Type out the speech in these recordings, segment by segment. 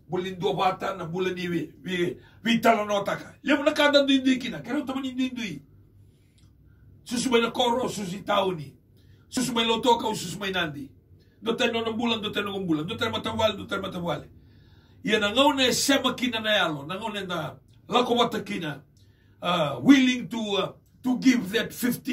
Bulin dua bata na bulan ni wi talanoa taka. Lemu na kada indui kina. Kero taman indui. Susumay na koro, susi tao ni. Susumay lotoka o susumay nandi. Dote no bulan, dote no bulan. Dote matawale. Ia na ngaune sema kina na yalo. Na ngaune na lako wata kina. Willing to give that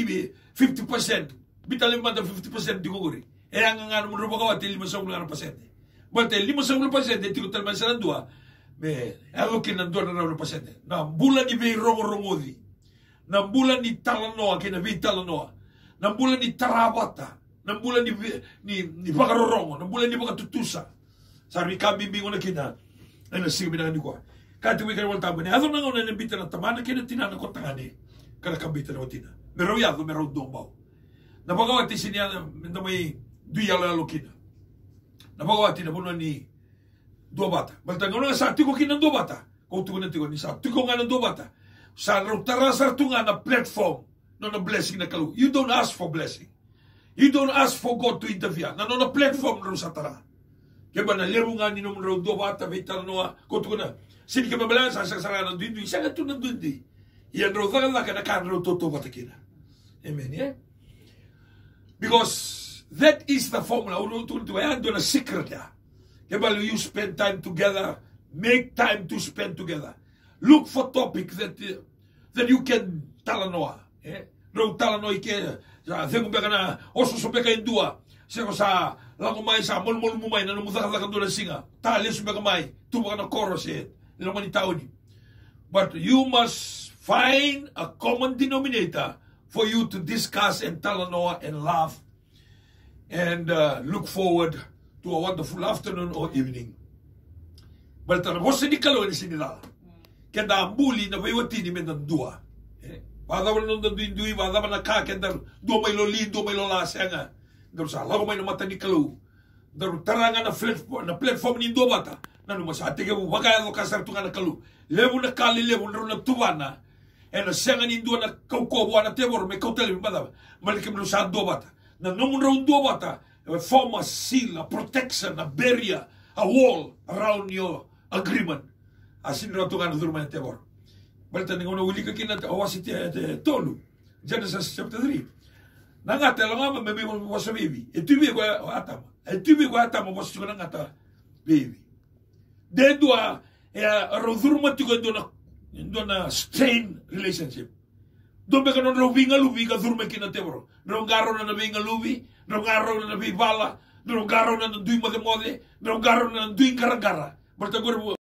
50%. Bitalim manda 50% di kuguri. E ang ngano mo rupakawati 50%. Bante 50% tiko talman sa nandua. Me alokin nandua na 1%. Na bulan ni be rongo-rongodi. Na bulan ni talanoa kina be talanoa. Na bulan ni tarawata. Na bulan ni pakarorongo. Na bulan ni pakatutusa. Sabi kami bingo na kina. Ay nasing binangan ni ko. Kati wika wal tabo ni. Ado na ngona na bita na tamana kina tinana ko tangani. Kada kambita na watina. Mero yado mero dombaw. Napagawati sinya na may duyala lokina. Napagawati na puno ni dua bata. Balta ngono sa tiko kina dua bata. Kau tuko na tiko ni sa tiko nga na dua bata. Sa tarasar tunga na platform no na blessing na kalu. You don't ask for blessing. You don't ask for God to interfere. Na no na platform ro sa tara. Kaya ba na leru nga ni no ro dua bata vital noa. Kau tuko na sini ka mabalan sa sarana dundi. Sa nga tunan dundi. Iyan ro tagala ka na kan ro toto bata kina. Amen, yeah? Because that is the formula. I am doing a secret here. You spend time together. Make time to spend together. Look for topics that you can talanoa. No talanoa ke. Tengo beka na oso so beka indua. Seko sa lago mai sa mol mumai na numutaka la kandula singa. Tali so beka mai. Tuba na chorus it. Nilomani taoni. But you must find a common denominator for you to discuss and talanoa and laugh and look forward to a wonderful afternoon or evening. Balta na bosa di kalo ni sinilala. Kenda ambuli na waiwati ni mendandua. Wada wala nung dandui, wada wala ka, kenda do may lolin, do may lolasya nga. Daru sa lago may namata ni kalo. Daru taranga na platform ni do bata. Nanu masati ke wakaya lo kasar tunga na kalo. Lewu na kali, lewu na tuwana. En na senga ni do na kaukobo na tebor, may kautali bada. Malikim no sa do bata. Na nung do bata, form a seal, a protection, a barrier, a wall around your agreement. Asin rato nga na durma na tebor. Balita nga uli ka kinanta, awasi tolu. Genesis chapter 3. Nangata lang nga, may wasa baby. Itubi ko atama. Itubi ko atama, wasa ko nangata baby. Then doa, durma tiko do na strain relationship. Doon ba ka nung lubi ka durma kinatebor. Nung garo na nabi nga lubi, nung garo na nabi bala, nung garo na nanduy magamode, nung garo na nanduy karagara. Balita